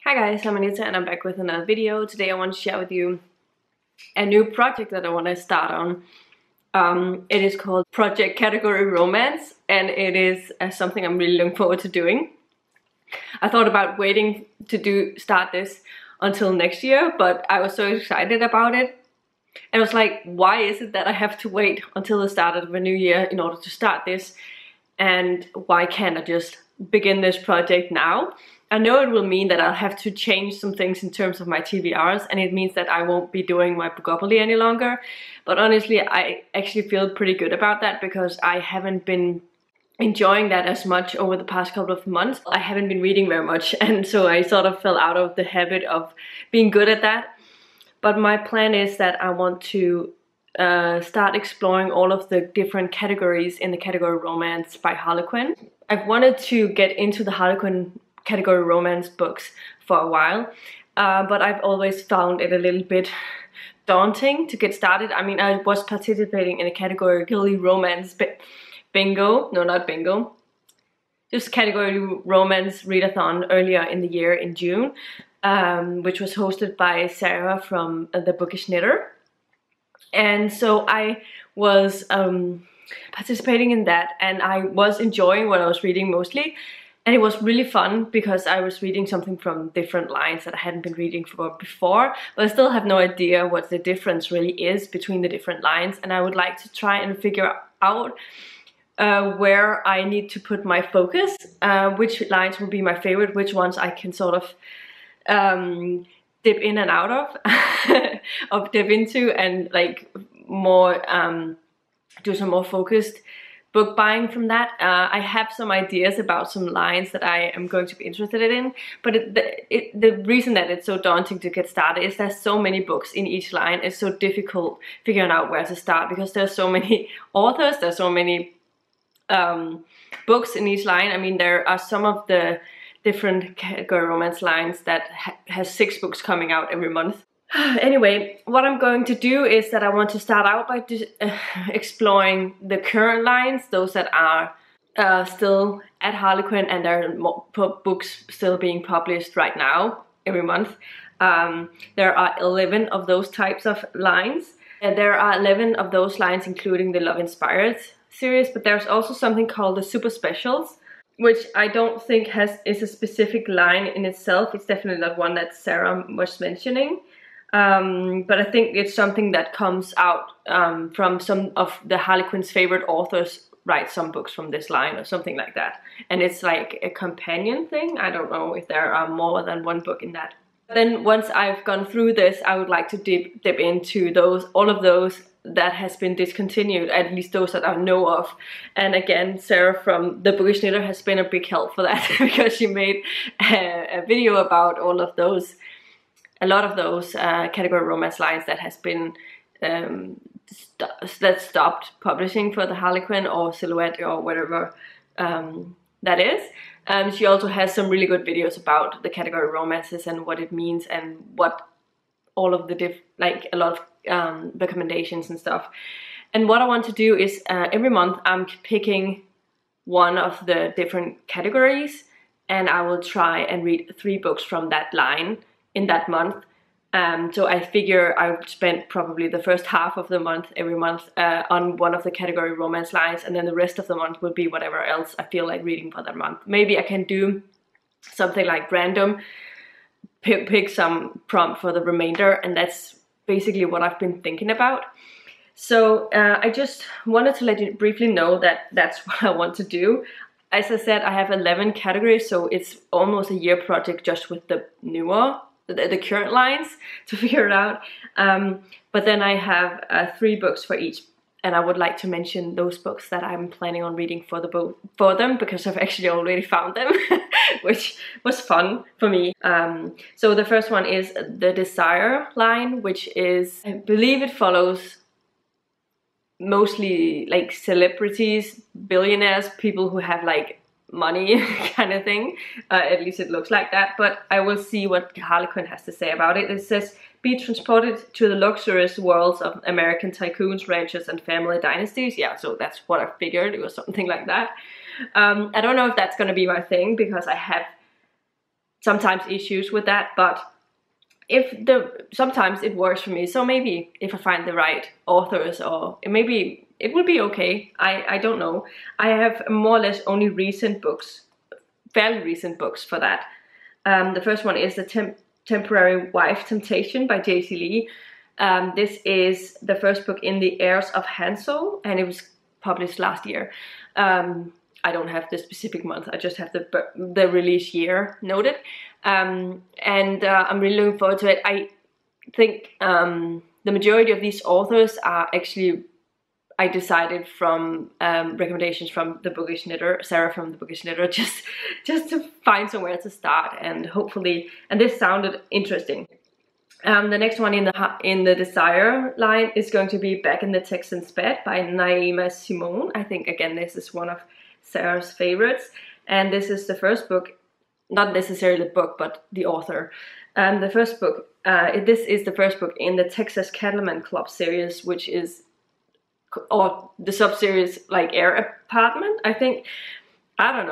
Hi guys, I'm Anita and I'm back with another video. Today I want to share with you a new project that I want to start on. It is called Project Category Romance, and it is something I'm really looking forward to doing. I thought about waiting to start this until next year, but I was so excited about it. And I was like, why is it that I have to wait until the start of a new year in order to start this? And why can't I just begin this project now? I know it will mean that I'll have to change some things in terms of my TBRs, and it means that I won't be doing my Bookopoly any longer. But honestly, I actually feel pretty good about that because I haven't been enjoying that as much over the past couple of months. I haven't been reading very much, and so I sort of fell out of the habit of being good at that. But my plan is that I want to start exploring all of the different categories in the category romance by Harlequin. I've wanted to get into the Harlequin category romance books for a while, but I've always found it a little bit daunting to get started. I mean, I was participating in a category romance bingo, no, not bingo, just category romance readathon earlier in the year in June, which was hosted by Sarah from The Bookish Knitter. And so I was participating in that, and I was enjoying what I was reading mostly. And it was really fun because I was reading something from different lines that I hadn't been reading for before, but I still have no idea what the difference really is between the different lines, and I would like to try and figure out where I need to put my focus, which lines will be my favorite, which ones I can sort of dip in and out of, dip into, and like more do some more focused book buying from that. I have some ideas about some lines that I am going to be interested in, but the reason that it's so daunting to get started is there's so many books in each line. It's so difficult figuring out where to start because there's so many authors, there's so many books in each line. I mean, there are some of the different category romance lines that has 6 books coming out every month. Anyway, what I'm going to do is that I want to start out by exploring the current lines, those that are still at Harlequin and there are books still being published right now every month. There are 11 of those types of lines, and there are 11 of those lines including the Love Inspired series, but there's also something called the Super Specials, which I don't think is a specific line in itself. It's definitely not one that Sarah was mentioning. But I think it's something that comes out from some of the Harlequin's favorite authors write some books from this line or something like that. And it's like a companion thing. I don't know if there are more than one book in that. Then once I've gone through this, I would like to dip into all of those that has been discontinued, at least those that I know of. And again, Sarah from The Bookish Knitter has been a big help for that because she made a video about all of those, a lot of those category romance lines that has been that stopped publishing for the Harlequin or Silhouette or whatever that is. She also has some really good videos about the category romances and what it means and what all of the like a lot of recommendations and stuff. And what I want to do is every month I'm picking one of the different categories, and I will try and read 3 books from that line in that month. So I figure I would spend probably the first half of the month every month on one of the category romance lines, and then the rest of the month will be whatever else I feel like reading for that month. Maybe I can do something like random, pick some prompt for the remainder, and that's basically what I've been thinking about. So I just wanted to let you briefly know that that's what I want to do. As I said, I have 11 categories, so it's almost a year project just with the current lines to figure it out. But then I have 3 books for each, and I would like to mention those books that I'm planning on reading for them because I've actually already found them, which was fun for me. So the first one is the Desire line, which is, I believe it follows mostly like celebrities, billionaires, people who have like money kind of thing. At least it looks like that, but I will see what Harlequin has to say about it. It says, be transported to the luxurious worlds of American tycoons, ranchers, and family dynasties. Yeah, so that's what I figured. It was something like that. I don't know if that's gonna be my thing because I have sometimes issues with that, but sometimes it works for me. So maybe if I find the right authors, or maybe it will be okay. I don't know. I have more or less only recent books, fairly recent books for that. The first one is The Temporary Wife Temptation by Jayce. This is the first book in the Heirs of Hansel, and it was published last year. I don't have the specific month, I just have the release year noted. I'm really looking forward to it. I think the majority of these authors are actually, I decided from recommendations from the Bookish Knitter, Sarah from the Bookish Knitter, just to find somewhere to start, and hopefully, and this sounded interesting. The next one in the Desire line is going to be Back in the Texan's Bed by Naima Simone. I think again this is one of Sarah's favorites, and this is the first book, not necessarily the book, but the author. The first book, this is the first book in the Texas Cattleman Club series, which is, or the sub-series like Heir Apartment, I think. I don't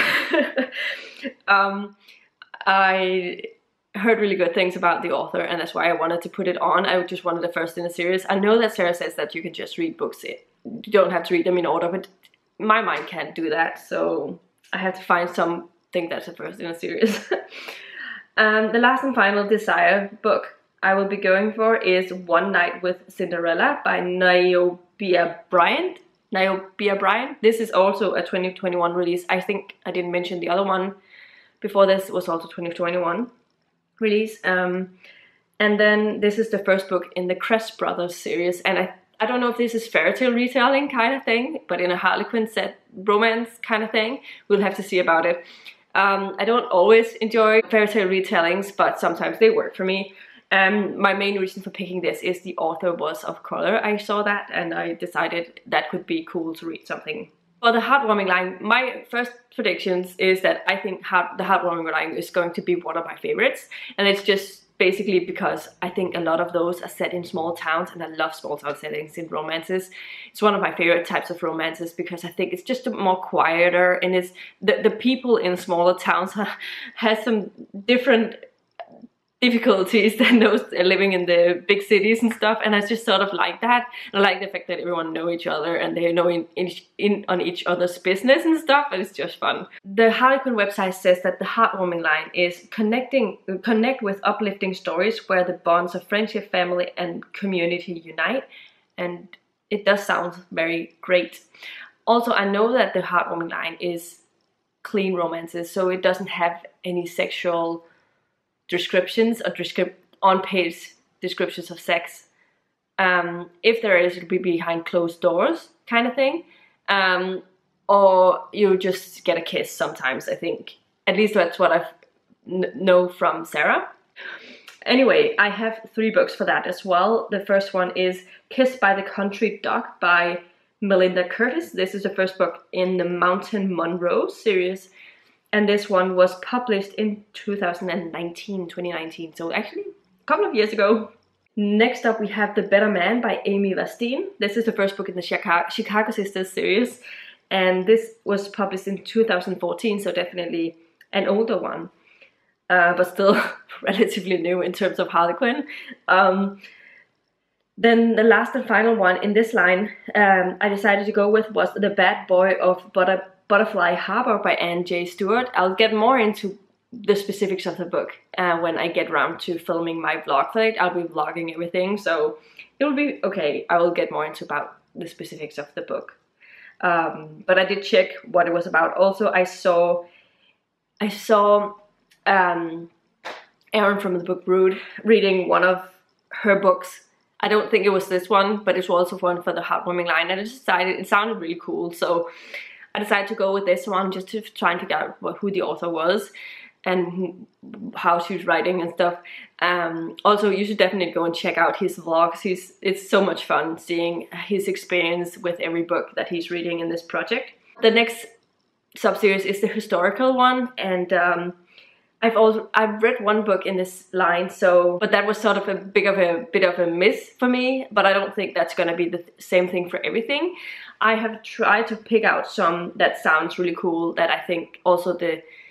know. I heard really good things about the author, and that's why I wanted to put it on. I just wanted the first in the series. I know that Sarah says that you can just read books. You don't have to read them in order, but my mind can't do that, so I have to find something that's the first in a series. The last and final Desire book I will be going for is One Night with Cinderella by Niobia Briant. This is also a 2021 release. I think I didn't mention the other one before this was also 2021 release. And then this is the first book in the Crest Brothers series, and I don't know if this is fairy tale retelling kind of thing, but in a Harlequin set romance kind of thing. We'll have to see about it. I don't always enjoy fairy tale retellings, but sometimes they work for me. My main reason for picking this is the author was of color. I saw that and I decided that could be cool to read something. For the heartwarming line, my first predictions is that I think the heartwarming line is going to be one of my favorites, and it's just basically because I think a lot of those are set in small towns, and I love small town settings in romances. It's one of my favorite types of romances because I think it's just more quieter, and it's the people in smaller towns has some different difficulties than those living in the big cities and stuff, and I just sort of like that. I like the fact that everyone know each other and they know in on each other's business and stuff, and it's just fun. The Harlequin website says that the heartwarming line is connect with uplifting stories where the bonds of friendship, family and community unite, and it does sound very great. Also, I know that the heartwarming line is clean romances, so it doesn't have any sexual descriptions or on-page descriptions of sex. If there is, it'll be behind closed doors kind of thing, or you just get a kiss sometimes. I think at least that's what I know from Sarah. Anyway, I have 3 books for that as well. The first one is Kissed by the Country Duck by Melinda Curtis. This is the first book in the Mountain Monroe series, and this one was published in 2019, so actually a couple of years ago. Next up we have The Better Man by Amy Vastin. This is the first book in the Chicago Sisters series, and this was published in 2014, so definitely an older one, but still relatively new in terms of Harlequin. Then the last and final one in this line I decided to go with was The Bad Boy of Butterfly Harbor by J. Stewart. I'll get more into the specifics of the book when I get around to filming my vlog for it. I'll be vlogging everything, so it will be okay. I will get more into about the specifics of the book. But I did check what it was about. Also, I saw Erin from the book Brood reading one of her books. I don't think it was this one, but it was also one for the heartwarming line, and I decided it sounded really cool, so I decided to go with this one just to try and figure out who the author was and how she was writing and stuff. Also, you should definitely go and check out his vlogs. It's so much fun seeing his experience with every book that he's reading in this project. The next sub-series is the historical one, and I've read one book in this line, but that was sort of a bit of a miss for me, but I don't think that's gonna be the same thing for everything. I have tried to pick out some that sounds really cool, that I think also the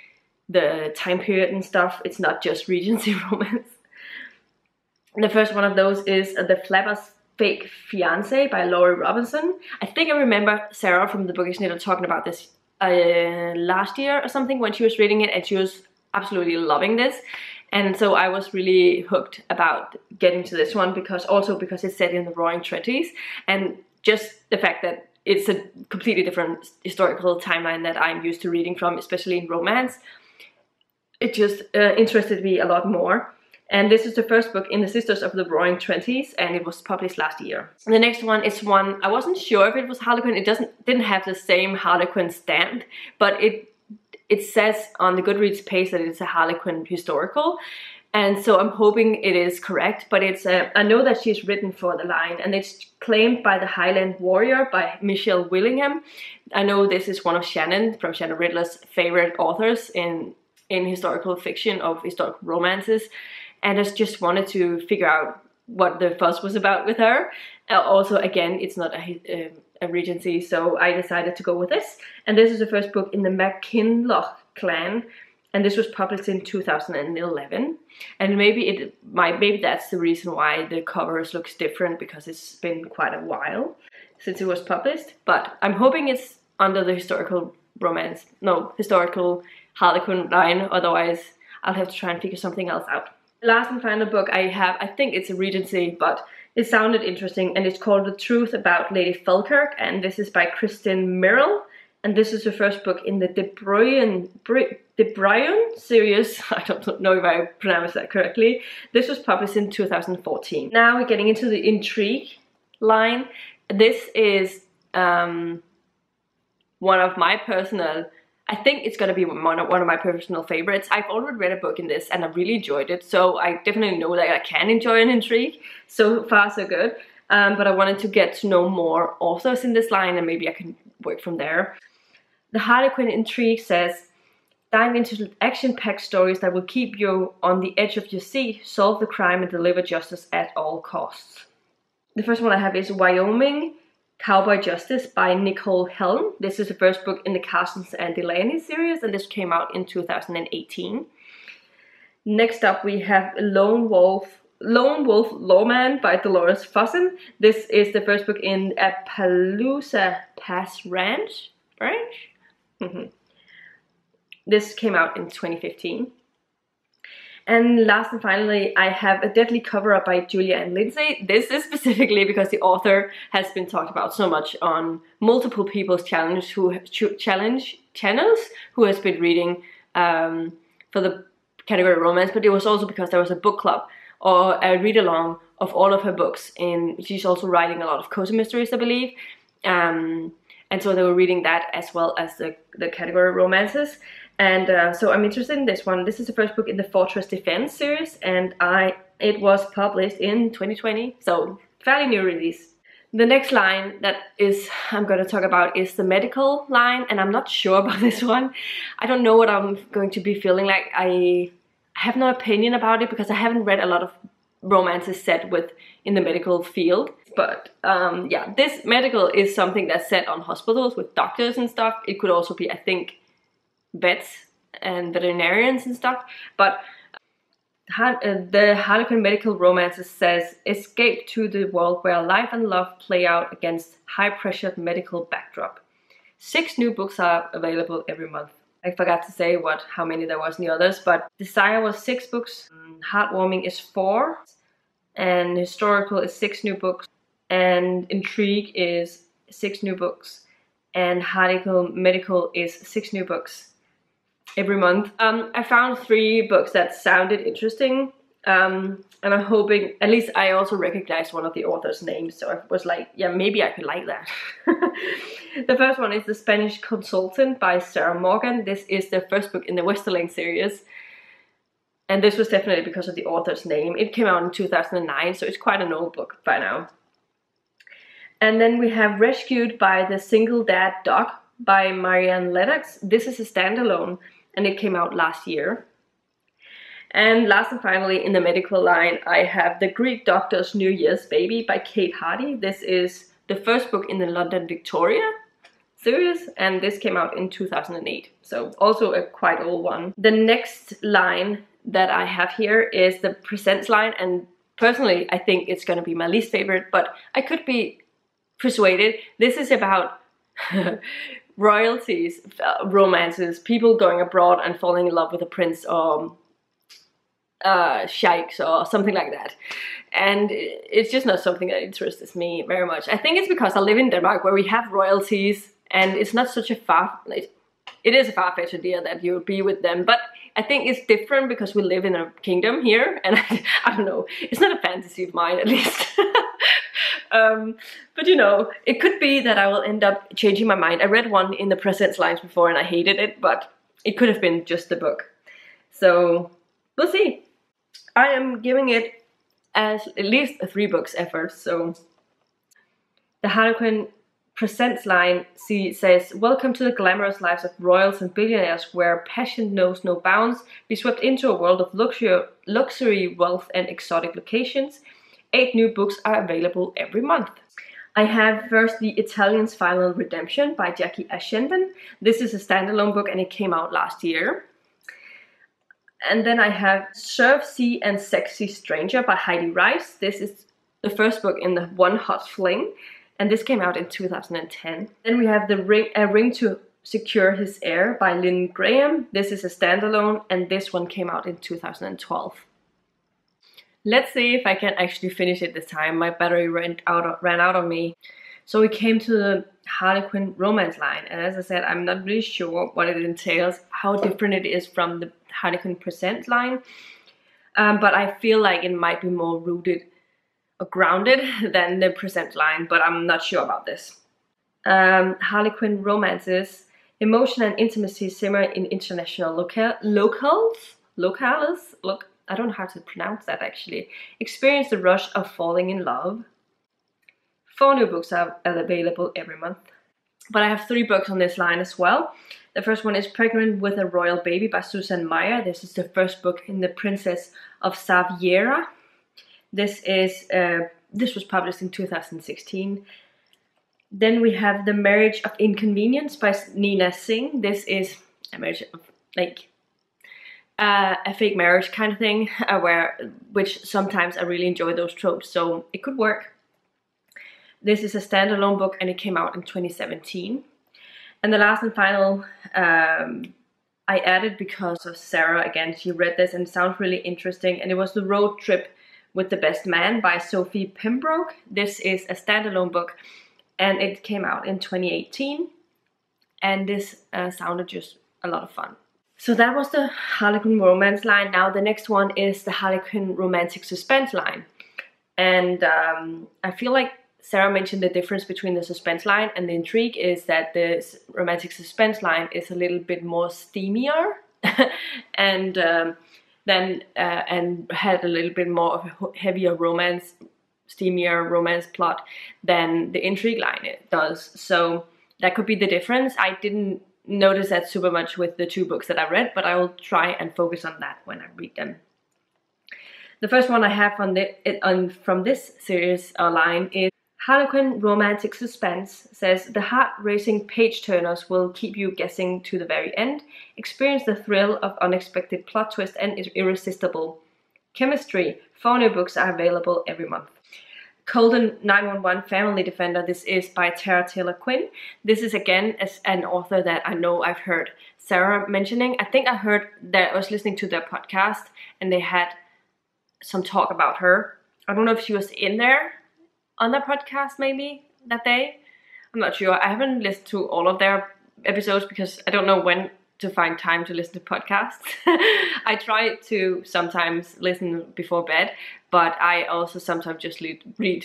the time period and stuff. It's not just Regency romance. The first one of those is The Flapper's Fake Fiance by Lauri Robinson. I think I remember Sarah from the Bookish Knitter talking about this last year or something when she was reading it, and she was absolutely loving this. And so I was really hooked about getting to this one, because it's set in the Roaring 20s, and just the fact that it's a completely different historical timeline that I'm used to reading from, especially in romance. It just interested me a lot more. And this is the first book in the Sisters of the Roaring 20s, and it was published last year. And the next one is one, I wasn't sure if it was Harlequin. It didn't have the same Harlequin stamp, but it says on the Goodreads page that it's a Harlequin historical. And so I'm hoping it is correct, but it's I know that she's written for the line, and it's claimed by the Highland Warrior by Michelle Willingham. I know this is one of Shannon from Shannon Riddler's favorite authors in historical fiction, of historical romances. And I just wanted to figure out what the fuss was about with her. Also, again, it's not a Regency, so I decided to go with this. And this is the first book in the McKinloch clan, and this was published in 2011. And maybe that's the reason why the covers looks different, because it's been quite a while since it was published. But I'm hoping it's under the historical Harlequin line. Otherwise, I'll have to try and figure something else out. The last and final book I have, I think it's a Regency, but it sounded interesting, and it's called The Truth About Lady Felkirk, and this is by Kristen Merrill, and this is the first book in the Briant series. I don't know if I pronounced that correctly. This was published in 2014. Now we're getting into the intrigue line. This is one of my personal, I think it's going to be one of my personal favorites. I've already read a book in this and I really enjoyed it, so I definitely know that I can enjoy an intrigue. So far so good, but I wanted to get to know more authors in this line, and maybe I can work from there. The Harlequin intrigue says, dive into action-packed stories that will keep you on the edge of your seat, solve the crime and deliver justice at all costs. The first one I have is Wyoming, Cowboy Justice by Nicole Helm. This is the first book in the Carsons and Delaney series, and this came out in 2018. Next up we have Lone Wolf Lawman by Delores Fossen. This is the first book in Appaloosa Pass Ranch. This came out in 2015. And last and finally, I have A Deadly Coverup by Julia and Lindsey. This is specifically because the author has been talked about so much on multiple people's channels who has been reading for the category romance, but it was also because there was a book club or a read-along of all of her books. And she's also writing a lot of cozy mysteries, I believe. And so they were reading that as well as the category romances. And so I'm interested in this one. This is the first book in the Fortress Defense series, and it was published in 2020, so fairly new release. The next line that I'm going to talk about is the medical line, and I'm not sure about this one. I don't know what I'm going to be feeling like. I have no opinion about it because I haven't read a lot of romances set in the medical field. But yeah, this medical is something that's set on hospitals with doctors and stuff. It could also be, I think, vets and veterinarians and stuff, but the Harlequin medical romances says, escape to the world where life and love play out against high-pressured medical backdrop. 6 new books are available every month. I forgot to say how many there was in the others, but Desire was 6 books, Heartwarming is 4, and Historical is 6 new books, and Intrigue is 6 new books, and Harlequin Medical is 6 new books every month. I found 3 books that sounded interesting, and I'm hoping, at least I also recognized one of the author's names, so I was like, yeah, maybe I could like that. The first one is The Spanish Consultant by Sarah Morgan. This is the first book in the Westerling series, and this was definitely because of the author's name. It came out in 2009, so it's quite an old book by now. And then we have Rescued by the Single Dad Dog by Marian Lennox. This is a standalone, and it came out last year. And last and finally, in the medical line, I have The Greek Doctor's New Year's Baby by Kate Hardy. This is the first book in the London Victoria series, and this came out in 2008, so also a quite old one. The next line that I have here is the Presents line, and personally I think it's gonna be my least favorite, but I could be persuaded. This is about royalties, romances, people going abroad and falling in love with a prince or sheiks or something like that, and it's just not something that interests me very much. I think it's because I live in Denmark where we have royalties, and it's not such a it is a far-fetched idea that you would be with them, but I think it's different because we live in a kingdom here, and I don't know, it's not a fantasy of mine at least. But you know, it could be that I will end up changing my mind. I read one in the Presents lines before and I hated it, but it could have been just the book, so we'll see. I am giving it as at least a 3 books effort. So the Harlequin Presents line says, welcome to the glamorous lives of royals and billionaires where passion knows no bounds. Be swept into a world of luxury, wealth and exotic locations. 8 new books are available every month. I have first The Italian's Final Redemption by Jackie Ashenden. This is a standalone book and it came out last year. And then I have Surf, Sea and Sexy Stranger by Heidi. This is the first book in the One Hot Fling, and this came out in 2010. Then we have A Ring to Secure His Heir by Lynn Graham. This is a standalone, and this one came out in 2012. Let's see if I can actually finish it this time. My battery ran out on me. So we came to the Harlequin romance line, and as I said, I'm not really sure what it entails, how different it is from the Harlequin Present line, but I feel like it might be more rooted or grounded than the Present line, but I'm not sure about this. Harlequin romances, emotion and intimacy simmer in international locales. I don't know how to pronounce that actually. Experience the rush of falling in love. 4 new books are available every month. But I have 3 books on this line as well. The first one is Pregnant with a Royal Baby by Susan Meyer. This is the first book in the Princess of Saviera. This was published in 2016. Then we have The Marriage of Inconvenience by Nina Singh. This is a marriage of like a fake marriage kind of thing, which sometimes I really enjoy those tropes, so it could work. This is a standalone book and it came out in 2017. And the last and final I added because of Sarah. Again, she read this and it sounds really interesting, and it was The Road Trip with the Best Man by Sophie Pembroke. This is a standalone book and it came out in 2018, and this sounded just a lot of fun. So that was the Harlequin romance line. Now the next one is the Harlequin romantic suspense line, and I feel like Sarah mentioned the difference between the suspense line and the intrigue is that the romantic suspense line is a little bit more steamier and had a little bit more of a heavier romance, steamier romance plot than the intrigue line does. So that could be the difference. I didn't notice that super much with the 2 books that I read, but I will try and focus on that when I read them. The first one I have from this series line is Harlequin Romantic Suspense. Says the heart-racing page-turners will keep you guessing to the very end. Experience the thrill of unexpected plot twist and irresistible chemistry. 4 new books are available every month. Colton 911 Family Defender. This is by Tara Taylor Quinn. This is again an author that I know I've heard Sarah mentioning. I think I heard that I was listening to their podcast and they had some talk about her. I don't know if she was in there on their podcast maybe that day. I'm not sure. I haven't listened to all of their episodes because I don't know when to find time to listen to podcasts. I try to sometimes listen before bed, but I also sometimes just read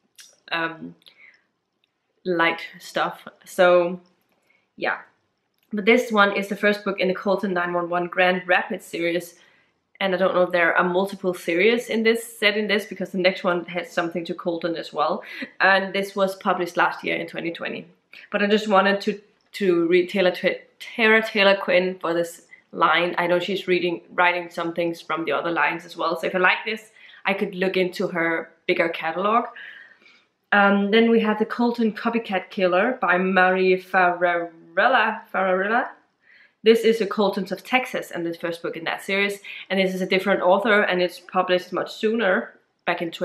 light stuff. So yeah. But this one is the first book in the Colton 911 Grand Rapids series. And I don't know if there are multiple series set in this because the next one has something to Colton as well. And this was published last year in 2020. But I just wanted to read Tara Taylor Quinn for this line. I know she's writing some things from the other lines as well. So if I like this, I could look into her bigger catalog. Then we have The Colton Copycat Killer by Mary Fararella. This is The Coltons of Texas and the first book in that series. And this is a different author and it's published much sooner, back in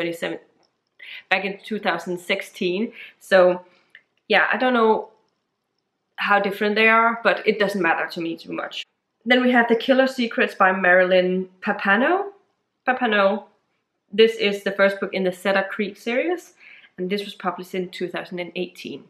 2016. So yeah, I don't know how different they are, but it doesn't matter to me too much. Then we have The Killer Secrets by Marilyn Papano. This is the first book in the Cedar Creek series, and this was published in 2018.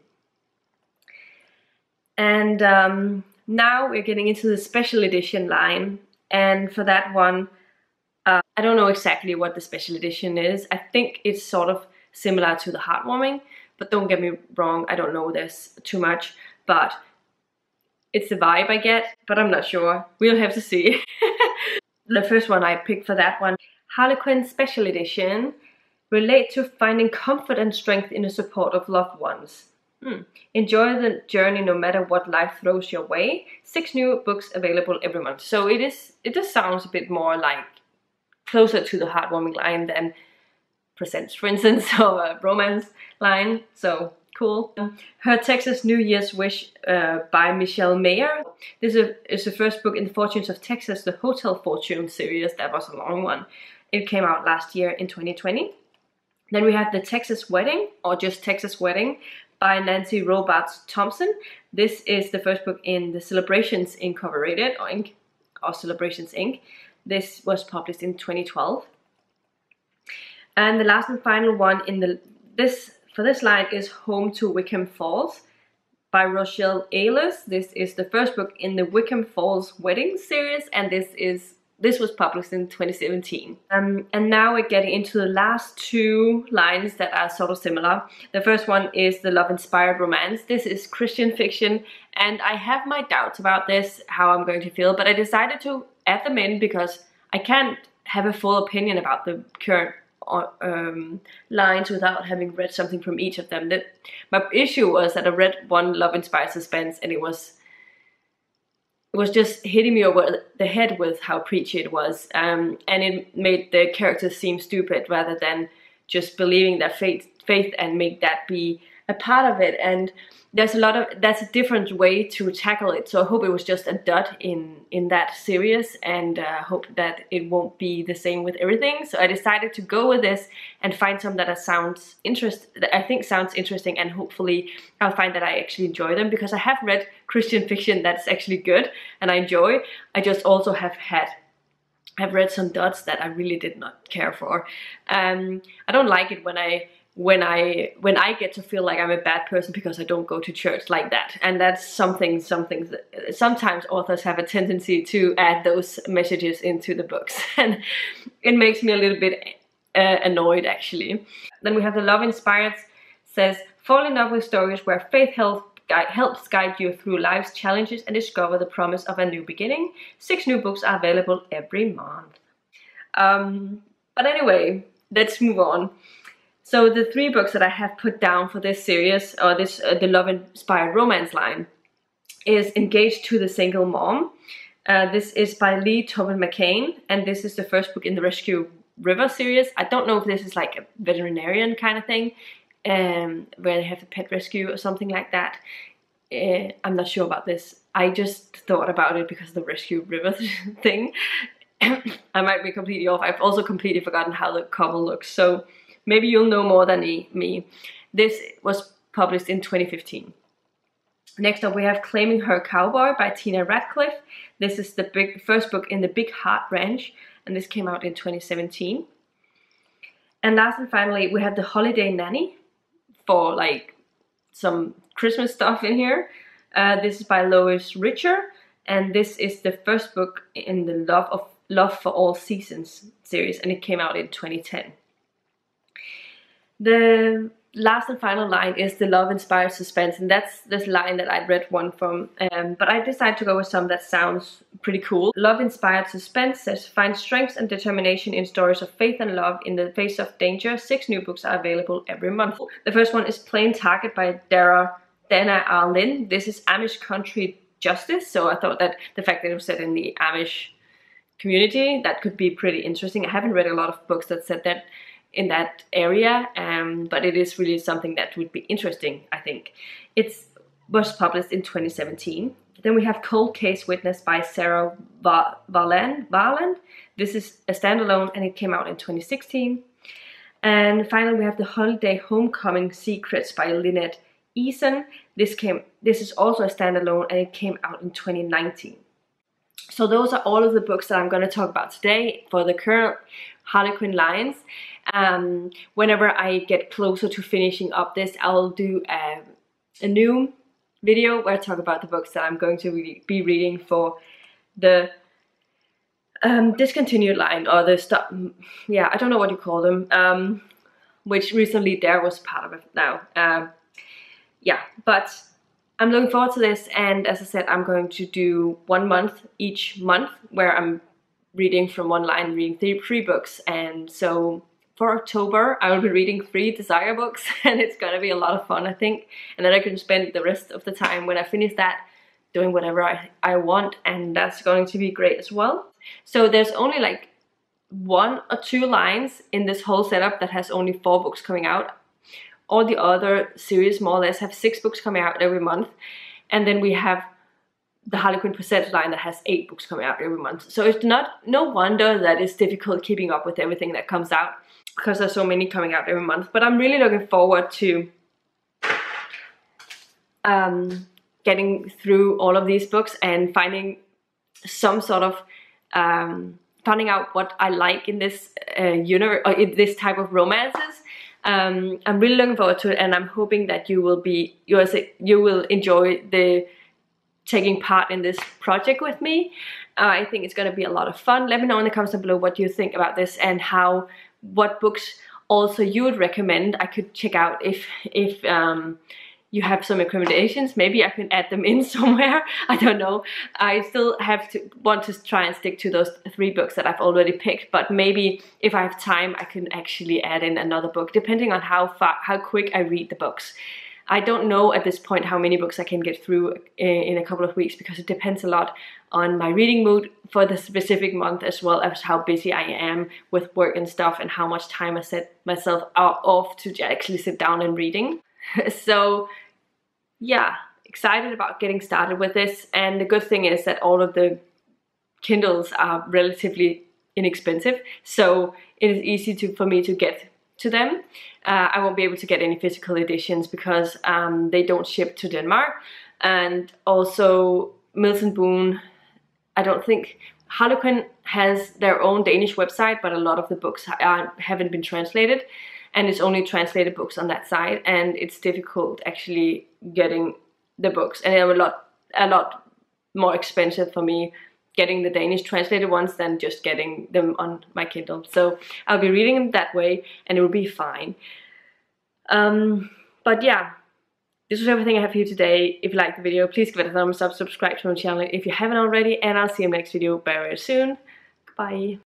And now we're getting into the special edition line, and for that one, I don't know exactly what the special edition is. I think it's sort of similar to the Heartwarming, but don't get me wrong, I don't know this too much, but it's the vibe I get, but I'm not sure. We'll have to see. The first one I picked for that one, Harlequin Special Edition, relate to finding comfort and strength in the support of loved ones. Enjoy the journey no matter what life throws your way. 6 new books available every month. So it just sounds a bit more like closer to the Heartwarming line than Presents, for instance, or a romance line. So cool. Her Texas New Year's Wish by Michelle Mayer. This is the first book in the Fortunes of Texas, the Hotel Fortune series. That was a long one. It came out last year in 2020. Then we have The Texas Wedding, or just Texas Wedding, by Nancy Robards Thompson. This is the first book in the Celebrations Incorporated, or Celebrations Inc. This was published in 2012. And the last and final one in for this line is Home to Wickham Falls by Rochelle Ayles. This is the first book in the Wickham Falls Wedding series, and this was published in 2017. And now we're getting into the last 2 lines that are sort of similar. The first one is the love-inspired romance. This is Christian fiction, and I have my doubts about this, how I'm going to feel, but I decided to add them in because I can't have a full opinion about the current lines without having read something from each of them. My issue was that I read one love-inspired suspense, and it was just hitting me over the head with how preachy it was, and it made the characters seem stupid rather than just believing their faith and make that be a part of it. And that's a different way to tackle it. So I hope it was just a dud in that series, and hope that it won't be the same with everything. So I decided to go with this and find some that I think sounds interesting, and hopefully I'll find that I actually enjoy them, because I have read Christian fiction that's actually good and I enjoy. I just also have read some duds that I really did not care for. I don't like it when I get to feel like I'm a bad person because I don't go to church like that. And that's something that sometimes authors have a tendency to add those messages into the books, and it makes me a little bit annoyed, actually. Then we have The Love Inspired, says, fall in love with stories where faith helps guide you through life's challenges and discover the promise of a new beginning. 6 new books are available every month. But anyway, let's move on. So the 3 books that I have put down for this series, or the love-inspired romance line, is Engaged to the Single Mom. This is by Lee Tobin McCain, and this is the first book in the Rescue River series. I don't know if this is like a veterinarian kind of thing, where they have a pet rescue or something like that. I'm not sure about this. I just thought about it because of the Rescue River thing. I might be completely off. I've also completely forgotten how the cover looks, so maybe you'll know more than me. This was published in 2015. Next up we have Claiming Her Cowboy by Tina Radcliffe. This is the first book in the Big Heart Ranch, and this came out in 2017. And last and finally we have The Holiday Nanny, for like some Christmas stuff in here. This is by Lois Richer, and this is the first book in the Love for All Seasons series, and it came out in 2010. The last and final line is The Love-Inspired Suspense, and that's this line that I read one from, but I decided to go with some that sounds pretty cool. Love-Inspired Suspense says, find strength and determination in stories of faith and love in the face of danger. 6 new books are available every month. The first one is Plain Target by Dana R. Lynn. This is Amish country justice, so I thought that the fact that it was set in the Amish community, that could be pretty interesting. I haven't read a lot of books that said that in that area, but it is really something that would be interesting, I think. It was published in 2017. Then we have Cold Case Witness by Sarah Varland. This is a standalone and it came out in 2016. And finally we have The Holiday Homecoming Secrets by Lynette Eason. This is also a standalone and it came out in 2019. So those are all of the books that I'm going to talk about today for the current Harlequin lines. Whenever I get closer to finishing up this, I'll do a new video where I talk about the books that I'm going to be reading for the discontinued line, or the stuff, yeah, I don't know what you call them, which recently there was part of it now. Yeah, but I'm looking forward to this, and as I said, I'm going to do 1 month each month where I'm reading from one line, reading three books. And so for October I will be reading 3 Desire books and it's gonna be a lot of fun, I think, and then I can spend the rest of the time when I finish that doing whatever I want, and that's going to be great as well. So there's only like 1 or 2 lines in this whole setup that has only 4 books coming out. All the other series more or less have 6 books coming out every month, and then we have the Harlequin Presents line that has 8 books coming out every month. So it's no wonder that it's difficult keeping up with everything that comes out, because there's so many coming out every month. But I'm really looking forward to getting through all of these books and finding some sort of finding out what I like in this universe, or in this type of romances. I'm really looking forward to it, and I'm hoping that you will enjoy the taking part in this project with me. I think it's going to be a lot of fun. Let me know in the comments down below what you think about this, and what books also you would recommend I could check out if you have some recommendations. Maybe I can add them in somewhere. I don't know. I still want to try and stick to those 3 books that I've already picked, but maybe if I have time I can actually add in another book, depending on how quick I read the books. I don't know at this point how many books I can get through in a couple of weeks, because it depends a lot on my reading mood for the specific month, as well as how busy I am with work and stuff, and how much time I set myself off to actually sit down and reading. So yeah, excited about getting started with this. And the good thing is that all of the Kindles are relatively inexpensive, so it is easy for me to get to them. I won't be able to get any physical editions because they don't ship to Denmark, and also Mills & Boon, I don't think Harlequin has their own Danish website, but a lot of the books haven't been translated, and it's only translated books on that side, and it's difficult actually getting the books, and they're a lot more expensive for me getting the Danish translated ones than just getting them on my Kindle. So I'll be reading them that way, and it will be fine. But yeah, this was everything I have for you today. If you liked the video, please give it a thumbs up, subscribe to my channel if you haven't already, and I'll see you in the next video very soon. Bye.